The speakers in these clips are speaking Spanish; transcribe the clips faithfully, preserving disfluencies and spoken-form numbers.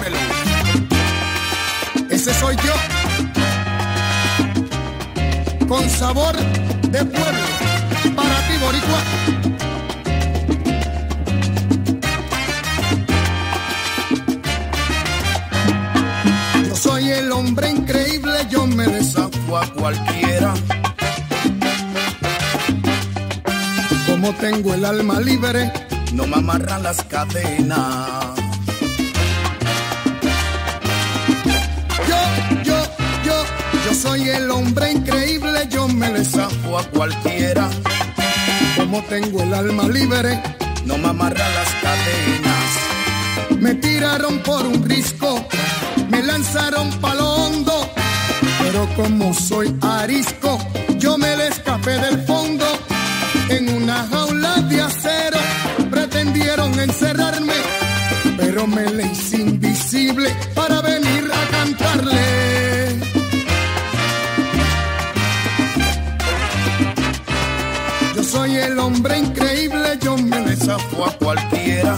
Marvelous. Ese soy yo, con sabor de pueblo, para ti, boricua. Yo soy el hombre increíble, yo me desafío a cualquiera. Como tengo el alma libre, no me amarran las cadenas. Yo, yo, yo, yo soy el hombre increíble, yo me desafío a cualquiera. Como tengo el alma libre, no me amarran las cadenas. Me tiraron por un risco, me lanzaron pa'lo hondo, pero como soy arisco, yo me le escapé del fondo. En una jaula de acero pretendieron encerrarme, pero me le hice invisible para venir a cantarle. Yo soy el hombre increíble, yo me desafío a cualquiera.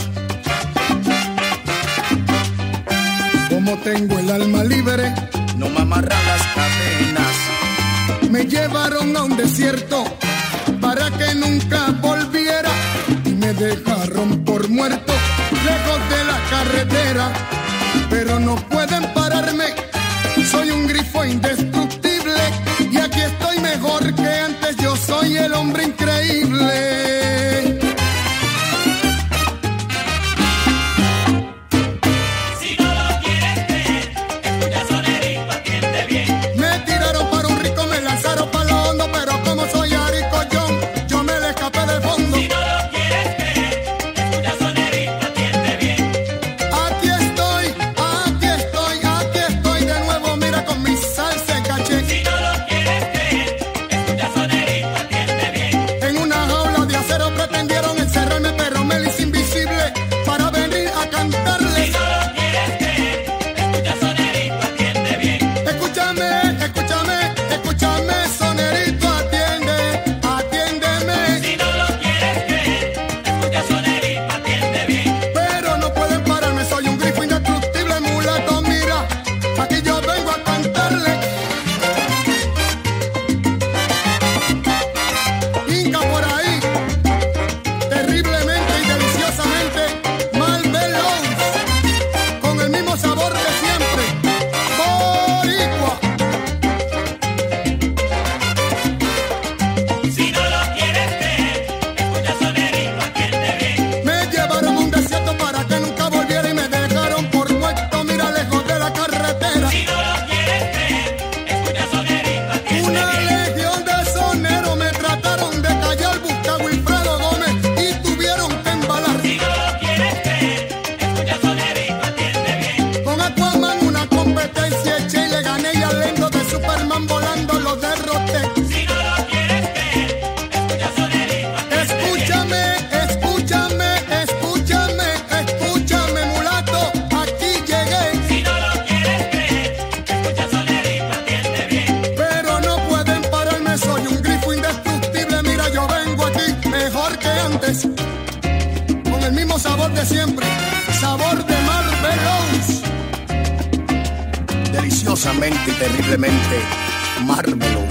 Como tengo el alma libre, no me amarran las cadenas. Me llevaron a un desierto para que nunca volviera y me dejaron por muerto lejos de la carretera, pero no pueden pararme, soy un grifo indestructible y aquí estoy mejor que antes, yo soy el hombre increíble. Si no lo quieres creer, escucha Sonerito, atiende bien. Me tiraron para un rico, me lanzaron para lo hondo, pero como soy arico yo, yo me le escapé del fondo. Si no lo quieres creer, escucha Sonerito, atiende bien. Aquí estoy, aquí estoy, aquí estoy de nuevo, mira con mi salsa en caché. Si no lo quieres creer, escucha Sonerito, atiende bien. En una jaula de acero pretendieron encerrarme, pero me le hice invisible para venir a Si cantarles. no lo quieres creer, escucha Sonerito, atiende bien. Escúchame, escúchame, escúchame, sonerito, atiende, atiéndeme. Si no lo quieres creer, escucha Sonerito, atiende bien. Pero no pueden pararme, soy un grifo indestructible, mulato, mira, aquí yo vengo a cantarle. Inca por ahí, terriblemente y deliciosamente, Marvelous, con el mismo sabor de siempre, boricua. Si no lo quieres creer, escucha Sonerito, atiende bien. Me llevaron a un desierto para que nunca volviera y me dejaron por muerto, mira, lejos de la carretera. Si no lo quieres creer, escucha Sonerito, atiende Una bien. legión de soneros me trataron de callar, busca Wilfredo Gómez y tuvieron que embalar. Si no lo quieres creer, escucha Sonerito, atiende bien. Con Aquaman una competencia eché y le gané y al lento de Superman volando lo derroté. Si no lo quieres creer, escucha Sonerito, atiende bien. Escúchame, escúchame, escúchame, escúchame, mulato, aquí llegué. Si no lo quieres creer, escucha Sonerito, atiende bien. Pero no pueden pararme, soy un grifo indestructible, mira, yo vengo aquí mejor que antes, con el mismo sabor de siempre, sabor de Marvelous. Deliciosamente y terriblemente Marvelous.